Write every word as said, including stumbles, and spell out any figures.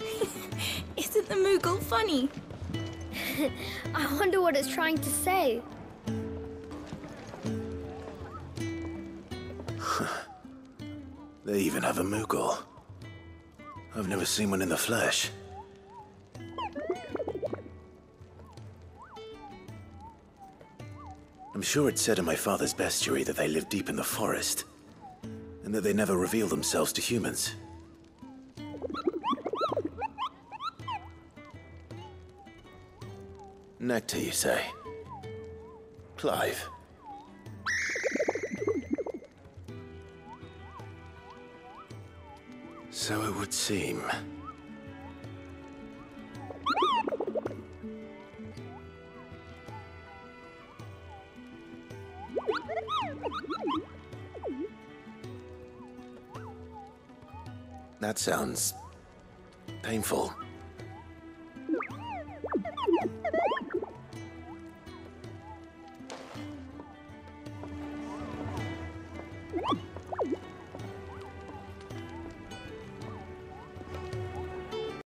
Isn't the Moogle funny? I wonder what it's trying to say. They even have a Moogle. I've never seen one in the flesh. I'm sure it said in my father's bestiary that they live deep in the forest, and that they never reveal themselves to humans. Nektar, you say? Clive. So it would seem. That sounds painful.